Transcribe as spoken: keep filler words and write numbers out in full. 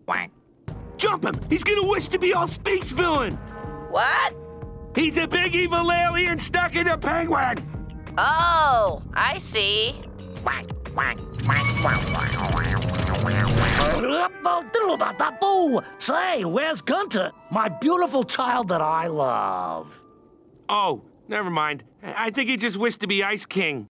quack. Jump him! He's gonna wish to be our space villain! What? He's a big evil alien stuck in a penguin! Oh, I see. Quack, quack, quack, quack, quack. Say, where's Gunter? My beautiful child that I love. Oh, never mind. I think he just wished to be Ice King.